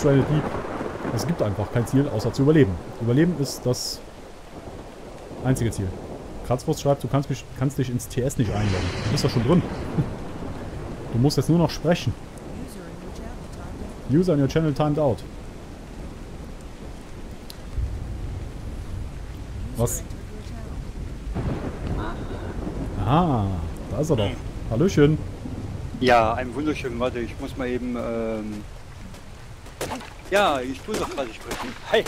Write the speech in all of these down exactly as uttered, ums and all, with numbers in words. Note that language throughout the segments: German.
Stranded Deep. Es gibt einfach kein Ziel, außer zu überleben. Überleben ist das einzige Ziel. Kratzwurst schreibt, du kannst, mich, kannst dich ins T S nicht einloggen. Du bist doch schon drin. Du musst jetzt nur noch sprechen. User in your channel timed out. Was? Ah, da ist er doch. Hallöchen. Ja, einen wunderschönen, warte, ich muss mal eben, ähm... Ja, ich tue doch gerade sprechen. Hi!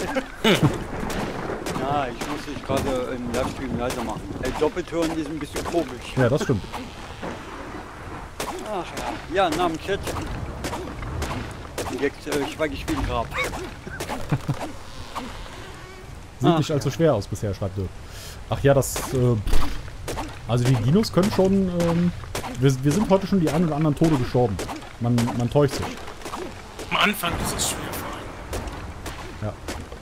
Ja, ich muss dich gerade im Livestream leiser machen. Äh, doppelt hören ist ein bisschen komisch. Ja, das stimmt. Ach ja, ja, Namen Chat. Und jetzt äh, schweige ich wie ein Grab. Sieht Ach, nicht allzu schwer aus bisher, schreibt er. Ach ja, das, äh, also die Dinos können schon, ähm, wir, wir sind heute schon die ein oder anderen Tode gestorben. Man, man täuscht sich. Am Anfang ist es schwer vor allem.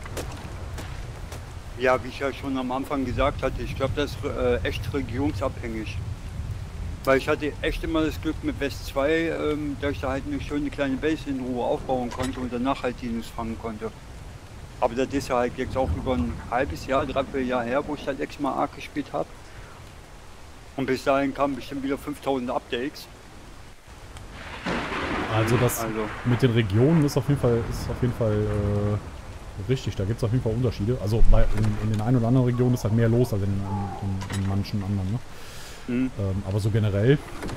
Ja. Ja, wie ich ja schon am Anfang gesagt hatte, ich glaube, das ist äh, echt regionsabhängig. Weil ich hatte echt immer das Glück mit West zwei, ähm, dass ich da halt eine schöne kleine Base in Ruhe aufbauen konnte und danach halt Dinos fangen konnte. Aber das ist ja halt jetzt auch über ein halbes Jahr, dreiviertel Jahr her, wo ich halt extra Ark gespielt habe. Und bis dahin kamen bestimmt wieder fünftausend Updates. Also das Also. mit den Regionen ist auf jeden Fall, ist auf jeden Fall äh, richtig. Da gibt es auf jeden Fall Unterschiede. Also bei, in, in den ein oder anderen Regionen ist halt mehr los als in, in, in, in manchen anderen. Ne? Mhm. Ähm, aber so generell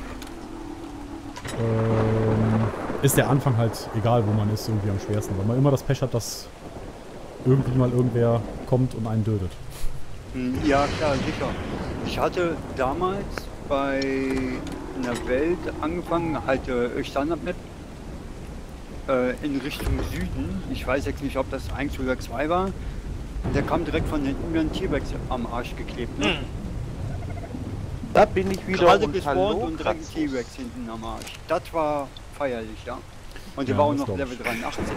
ähm, ist der Anfang halt, egal wo man ist, irgendwie am schwersten. Weil man immer das Pech hat, dass irgendwie mal irgendwer kommt und einen tötet. Ja, klar, sicher. Ich hatte damals bei einer Welt angefangen, halt äh, Standard-Map äh, in Richtung Süden. Ich weiß jetzt nicht, ob das eins oder zwei war. Der kam direkt von hinten mir ein T-Rex am Arsch geklebt. Ne? Da bin ich wieder Gerade und gespawnt hallo, und direkt ein Kratzfuß. T-Rex hinten am Arsch. Das war feierlich, ja. Und der Ja, war auch das noch glaub ich. Level dreiundachtzig.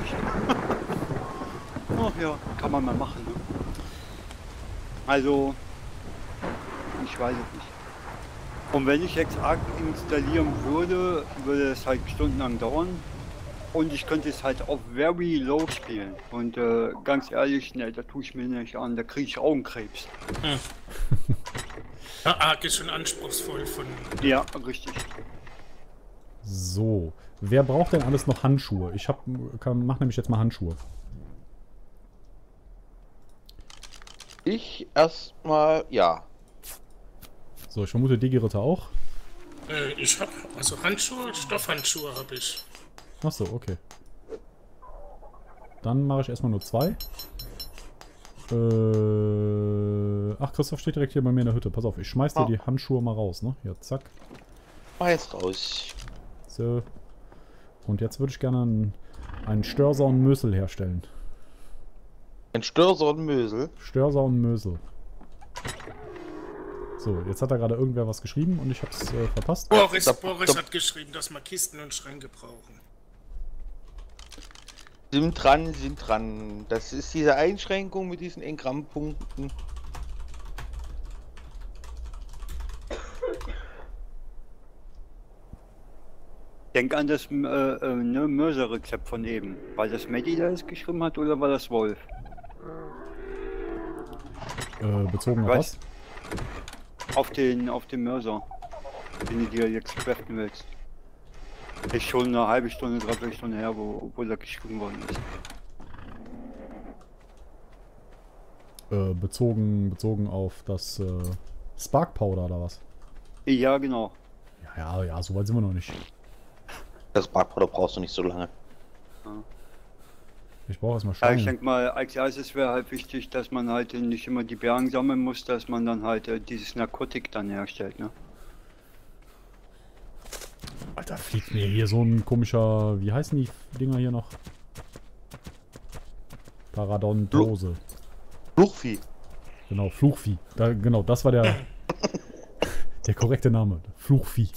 Ach ja, kann man mal machen. Ne? Also, ich weiß es nicht. Und wenn ich jetzt Ark installieren würde, würde es halt stundenlang dauern. Und ich könnte es halt auf very low spielen. Und äh, ganz ehrlich, ne, da tue ich mir nicht an, da kriege ich Augenkrebs. Hm. Ja, Ark ist schon anspruchsvoll von... Ja, richtig. So. Wer braucht denn alles noch Handschuhe? Ich hab, kann, mach nämlich jetzt mal Handschuhe. Ich erstmal, ja. So, ich vermute Digi-Ritter auch. Äh, ich hab... Also Handschuhe, Stoffhandschuhe habe ich. Achso, okay. Dann mache ich erstmal nur zwei. Äh, ach, Christoph steht direkt hier bei mir in der Hütte. Pass auf, ich schmeiß dir Ah. die Handschuhe mal raus, ne? Ja, zack. Mach jetzt raus. So. Und jetzt würde ich gerne einen, einen Störser und Mösel herstellen. Ein Störser und Mösel. Störser und Mösel. So, jetzt hat da gerade irgendwer was geschrieben und ich hab's äh, verpasst. Boris, Da- Boris da- hat geschrieben, dass wir Kisten und Schränke brauchen. Sind dran, sind dran. Das ist diese Einschränkung mit diesen Engrammpunkten. Denk an das äh, äh, ne, Mörser-Rezept von eben. War das Maddie, der es geschrieben hat, oder war das Wolf? Äh, bezogen auf was? Was? Auf den, auf den Mörser, den du dir jetzt craften willst. Ist schon eine halbe Stunde, dreiviertel Stunde her, wo, wo der geschrieben worden ist. Äh, bezogen, bezogen auf das äh, Spark Powder oder was? Ja, genau. Ja, ja, ja, so weit sind wir noch nicht. Das Backpowder brauchst du nicht so lange. Ich brauche erstmal Ja, ich Steine. denke mal, als erstes wäre halt wichtig, dass man halt nicht immer die Bergen sammeln muss, dass man dann halt äh, dieses Narkotik dann herstellt, ne? Alter, fliegt mir hier so ein komischer, wie heißen die Dinger hier noch? Paradontose. Fluchvieh. Genau, Fluchvieh. Da, genau, das war der, der korrekte Name. Fluchvieh.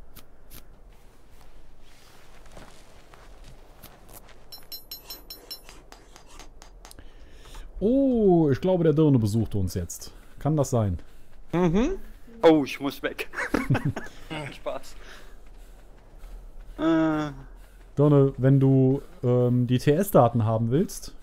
Oh, ich glaube, der Dirne besucht uns jetzt. Kann das sein? Mhm. Oh, ich muss weg. Spaß. Äh, Donne, wenn du ähm, die T S-Daten haben willst.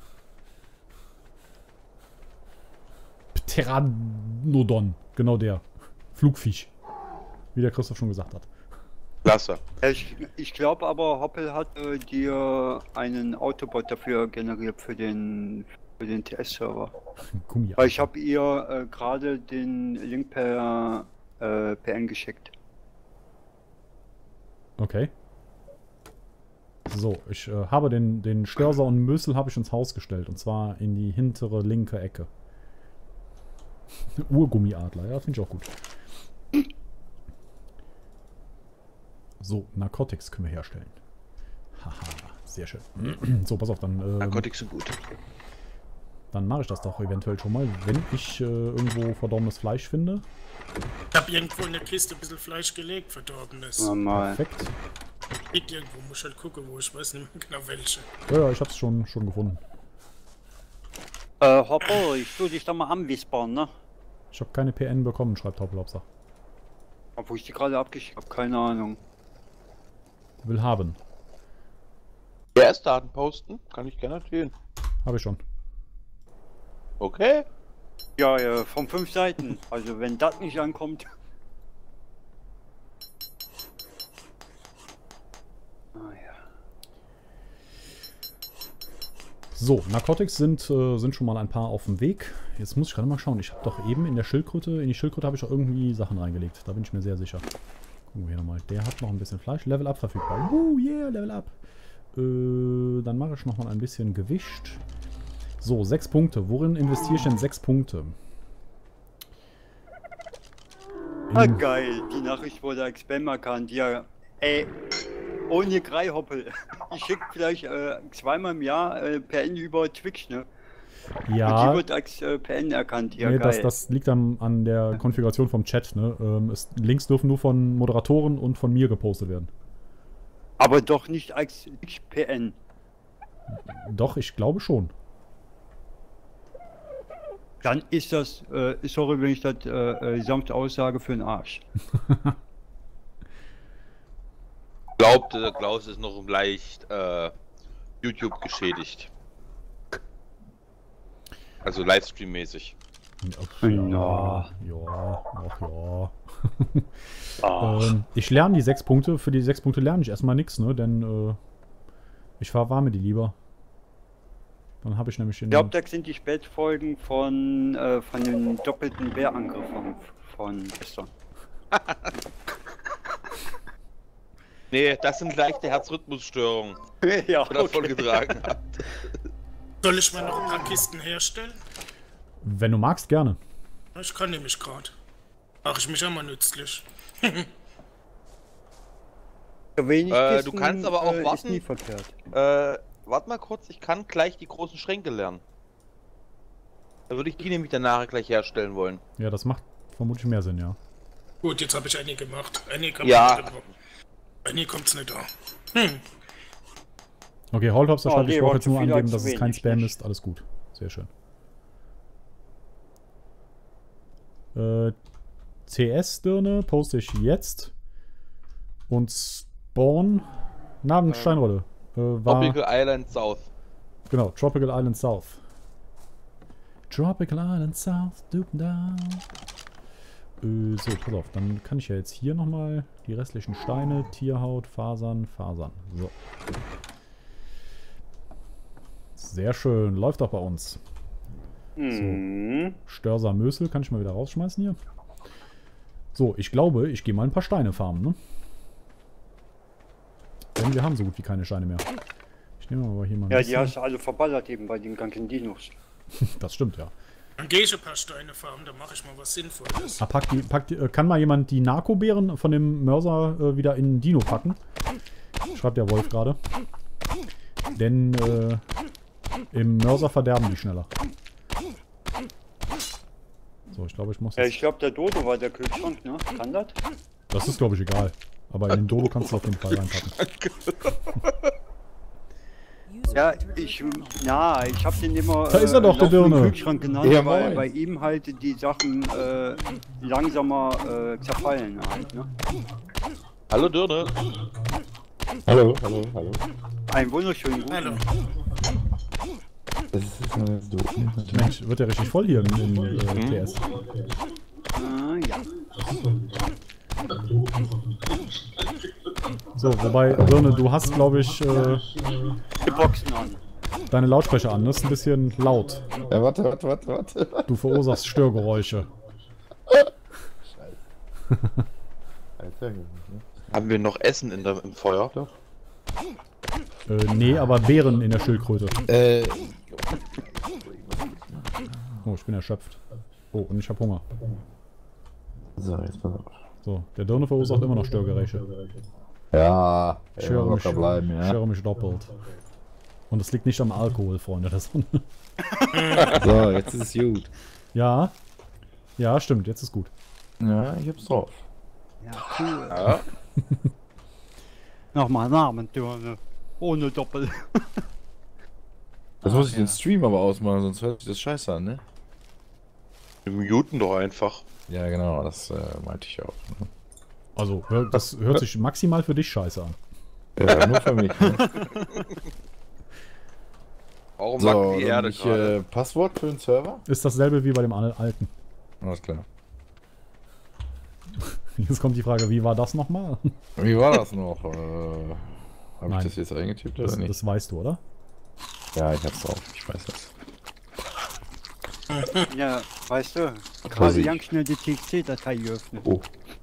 Pteranodon, genau der. Flugviech. Wie der Christoph schon gesagt hat. Klasse. Ich, ich glaube aber, Hoppel hat äh, dir einen Autobot dafür generiert für den für den T S-Server. Gummi. Weil ich habe ihr äh, gerade den Link per äh, P N geschickt. Okay. So, ich äh, habe den, den Störser und Mösel habe ich ins Haus gestellt. Und zwar in die hintere linke Ecke. Urgummiadler, ja, finde ich auch gut. So, Narcotics können wir herstellen. Haha, sehr schön. So, pass auf, dann... Ähm, Narcotics sind gut. Dann mache ich das doch eventuell schon mal, wenn ich äh, irgendwo verdorbenes Fleisch finde. Ich habe irgendwo in der Kiste ein bisschen Fleisch gelegt, verdorbenes. Normal. Perfekt. Liegt irgendwo, muss ich halt gucken, wo, ich weiß nicht mehr genau welche. Ja, ja, ich habe es schon, schon gefunden. Äh, Hoppel, ich tu dich da mal anwispern, ne? Ich habe keine P N bekommen, schreibt Hoppelopser. Obwohl ich die gerade abgeschickt habe, keine Ahnung. Will haben. T S-Daten posten? Kann ich gerne erzählen. Habe ich schon. Okay. Ja, ja, von fünf Seiten. Also wenn das nicht ankommt. Ah ja. So, Narcotics sind, äh, sind schon mal ein paar auf dem Weg. Jetzt muss ich gerade mal schauen. Ich habe doch eben in der Schildkröte, in die Schildkröte habe ich doch irgendwie Sachen reingelegt. Da bin ich mir sehr sicher. Gucken wir hier nochmal. Der hat noch ein bisschen Fleisch. Level Up verfügbar. Uh, yeah, Level Up. Äh, dann mache ich nochmal ein bisschen gewischt. So, sechs Punkte. Worin investiere ich denn sechs Punkte? Ah, In, geil. Die Nachricht wurde als Spam erkannt. Ja, ey. Ohne Greihoppel. Ich schicke vielleicht äh, zweimal im Jahr äh, P N über Twitch, ne? ja, Und die wird als äh, P N erkannt. Ja, nee, geil. das, das liegt an, an der Konfiguration vom Chat. Ne? Ähm, es, Links dürfen nur von Moderatoren und von mir gepostet werden. Aber doch nicht als P N. Doch, ich glaube schon. Dann ist das, äh, sorry, wenn ich das äh, äh, sanfte Aussage für den Arsch. Glaubt, der Klaus ist noch leicht äh, YouTube geschädigt. Also Livestream-mäßig. Ja, Ja. ja, ach ja. Ach. ähm, ich lerne die sechs Punkte. Für die sechs Punkte lerne ich erstmal nichts, ne? Denn äh, ich verwarme die lieber. Dann habe ich nämlich in Ich glaube, das sind die Spätfolgen von, äh, von dem doppelten Bärangriff von, von gestern. Nee, das sind leichte Herzrhythmusstörungen, Ja, die das vorgetragen hat. Soll ich mal noch ein paar Kisten herstellen? Wenn du magst, gerne. Ich kann nämlich gerade. Mache ich mich auch mal nützlich. Wenig Äh, Kisten, du kannst aber auch äh, warten. Ist nie verkehrt. Äh, warte mal kurz, ich kann gleich die großen Schränke lernen. Da würde ich die nämlich danach gleich herstellen wollen. Ja, das macht vermutlich mehr Sinn, ja. Gut, jetzt habe ich eine gemacht. Eine kommt Ja. nicht an. Eine kommt's nicht an. Hm. Okay, Holthopster Oh, schreibt, nee, ich brauche war jetzt zu nur viel, angeben, zu dass es wenig, kein Spam nicht. ist. Alles gut. Sehr schön. Äh, C S-Dirne poste ich jetzt. Und Spawn. Namen Steinrolle. Äh, war, Tropical Island South. Genau, Tropical Island South. Tropical Island South, doop down. Äh, so, pass auf, dann kann ich ja jetzt hier nochmal die restlichen Steine, Tierhaut, Fasern, Fasern. So. Sehr schön, läuft doch bei uns. Mhm. Störser Mösel kann ich mal wieder rausschmeißen hier. So, ich glaube, ich gehe mal ein paar Steine farmen, ne? Denn wir haben so gut wie keine Steine mehr. Ich nehme aber hier mal ein Ja, die bisschen. hast du alle verballert eben bei den ganzen Dinos. Das stimmt, ja. Dann gehe ich ein paar Steine farmen, dann mache ich mal was Sinnvolles. Ah, pack die, pack die, äh, kann mal jemand die Narkobeeren von dem Mörser äh, wieder in den Dino packen? Schreibt der Wolf gerade. Denn äh, im Mörser verderben die schneller. So, ich glaube, ich muss Ja, jetzt... ich glaube, der Dodo war der Kühlschrank, ne? Kann das? Das ist, glaube ich, egal. Aber in den Dodo kannst du auf jeden Fall reinpacken. Ja, ich, na, ich habe den immer Da ist er doch, der laufenden Dirne. Kühlschrank genannt, Ja, weil moin. bei ihm halt die Sachen äh, langsamer äh, zerfallen halt, ne? Hallo Dirne. Hallo, hallo, hallo. Einen wunderschönen guten. Hallo. Das ist nur jetzt doof. Mensch, wird ja richtig voll hier im, im äh, T S. Ah, ja. So, wobei, Birne, du hast, glaube ich, äh, Die Boxen an. deine Lautsprecher an. Das ist ein bisschen laut. Ja, warte, warte, warte, warte. Du verursachst Störgeräusche. Alter, Haben wir noch Essen in der, im Feuer? Doch. Äh, nee, aber Beeren in der Schildkröte. Äh, Oh, ich bin erschöpft. Oh, und ich habe Hunger. so, jetzt pass auf. So, der Dirne verursacht immer noch Störgeräusche. Ja, Ich ja höre mich, locker bleiben, ich ja. höre mich doppelt. Und es liegt nicht am Alkohol, Freunde der Sonne. So, jetzt ist es gut. Ja. Ja, stimmt, jetzt ist gut. Ja, ich hab's drauf. Ja, cool. Ja. Nochmal Namen, Dirne. Ohne Doppel. Das muss ich den Stream aber ausmachen, sonst hört sich das scheiße an, ne? Wir muten doch einfach. Ja, genau, das äh, meinte ich auch. Ne? Also, hör, das hört sich maximal für dich scheiße an. Ja, nur für mich. Ne? Warum So, wackt die dann Erde ich, gerade? äh, Passwort für den Server? Ist dasselbe wie bei dem al- alten. Alles klar. Jetzt kommt die Frage, wie war das nochmal? Wie war das noch? Äh, Habe ich Nein. das jetzt eingetippt oder Das, nicht? das weißt du, oder? Ja, ich hab's drauf. Ich weiß das. Ja, weißt du, weiß gerade ich. ganz schnell die T X T-Datei geöffnet. Oh.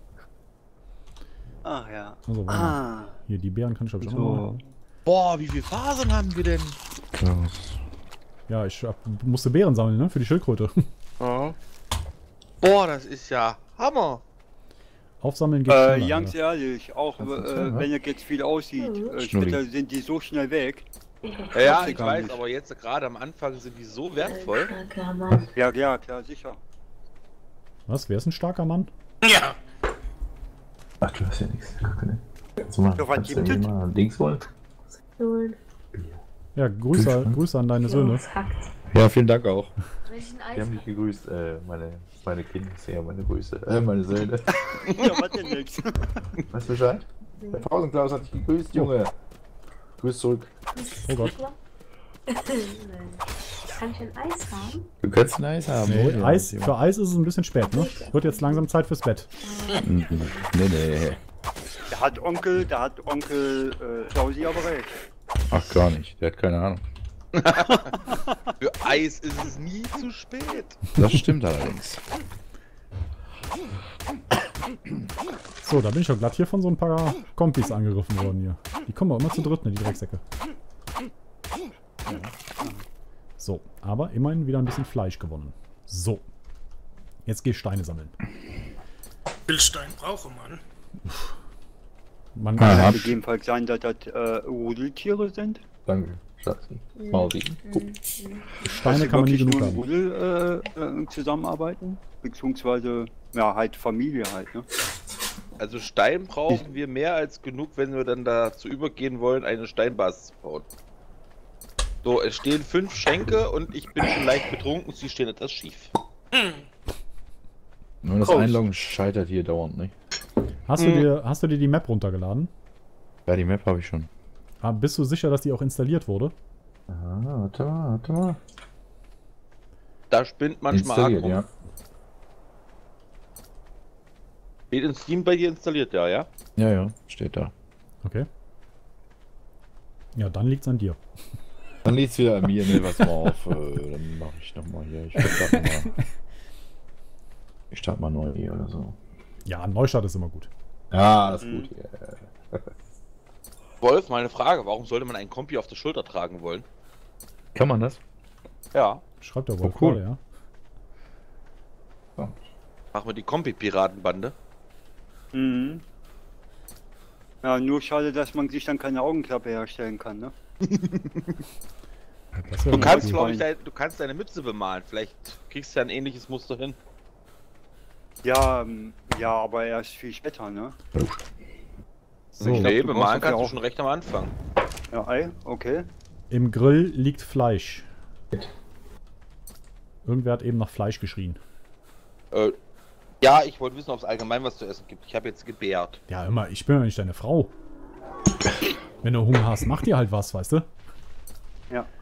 Ach ja. Also, warte mal. Ah, Hier, die Beeren kann ich glaube ich auch noch so. mal. Boah, wie viele Fasern haben wir denn? Krass. Ja, ich hab, musste Beeren sammeln, ne? Für die Schildkröte. Ja. Boah, das ist ja Hammer. Aufsammeln geht Äh, schneller, ganz ja. ehrlich, auch Kannst du äh, erzählen, wenn es jetzt viel aussieht, äh, Schnulli. später sind die so schnell weg. Ja, ja, sie ich gar weiß, nicht. aber jetzt gerade am Anfang sind die so wertvoll. Ja, ja, klar, sicher. Was? Wer ist ein starker Mann? Ja. Ach, du hast ja nichts. Ne? Kannst du mal, Ja, was kannst du gibt mir es? mal Dings wollen? Ja, Grüße, Grüße an deine Söhne. Ja, vielen Dank auch. Welchen Die haben mich gegrüßt. Äh, meine, meine Kinder, ja, meine Grüße. Äh, meine Söhne. Ja, was denn nix? Weißt du Bescheid? Der Pausenklaus hat dich gegrüßt, Junge. Grüß zurück. Oh Gott. Kann ich ein Eis haben? Du kannst ein Eis haben. Nee, oh, ja, Eis, Junge. für Eis ist es ein bisschen spät, ne? Wird jetzt langsam Zeit fürs Bett. Nee, nee. Da hat Onkel, da hat Onkel äh, Klausi aber recht. Ach, gar nicht. Der hat keine Ahnung. Für Eis ist es nie zu spät. Das stimmt allerdings. So, da bin ich doch glatt hier von so ein paar Kompis angegriffen worden hier. Die kommen auch immer zu dritt, ne, die Drecksäcke. So, aber immerhin wieder ein bisschen Fleisch gewonnen. So. Jetzt geh ich Steine sammeln. Bildstein brauche man. Man, Ah, Kann ja. gegebenenfalls sein, dass das äh, Rudeltiere sind. Danke, Schatzi. Mausi. Guck. Steine Dass kann man nie sie wirklich genug nur im haben. Rudel äh, äh, zusammenarbeiten. Beziehungsweise, ja, halt Familie halt, ne? Also Stein brauchen wir mehr als genug, wenn wir dann dazu übergehen wollen, eine Steinbasis zu bauen. So, es stehen fünf Schränke und ich bin schon leicht betrunken, sie stehen etwas schief. Nur das Prost. Einloggen scheitert hier dauernd, nicht? Hast du, dir, hast du dir die Map runtergeladen? Ja, die Map habe ich schon. Ah, bist du sicher, dass die auch installiert wurde? Ah, warte mal, warte mal. Da spinnt manchmal Installiert, Akku. ja. Steht in Steam bei dir installiert, ja, ja? Ja, ja, steht da. Okay. Ja, dann liegt's an dir. Dann liegt's wieder an mir, ne, was mal auf. Äh, dann mache ich nochmal hier. Ich starte mal. Ich starte mal neu hier oder so. Ja, ein Neustart ist immer gut. Ja, das ist Mhm. gut hier. Wolf, meine Frage, warum sollte man einen Kompi auf der Schulter tragen wollen? Kann man das? Ja, Schreibt der Wolf Oh, cool. gerade, ja. Ja. machen wir die Kompi-Piratenbande. Mhm. Ja, nur schade, dass man sich dann keine Augenklappe herstellen kann, ne? Das wär Du mal kannst, gut. glaube ich, dein, du kannst deine Mütze bemalen. Vielleicht kriegst du ja ein ähnliches Muster hin. Ja, ähm, ja, aber erst viel später, ne? So, Ich glaub, nee, du bemalen brauchst kannst dafür du auch- schon recht am Anfang. Ja, Ei, okay. im Grill liegt Fleisch. Irgendwer hat eben nach Fleisch geschrien. Äh, ja, ich wollte wissen, ob es allgemein was zu essen gibt. Ich habe jetzt gebärt. Ja, immer, ich bin ja nicht deine Frau. Wenn du Hunger hast, mach dir halt was, weißt du? Ja.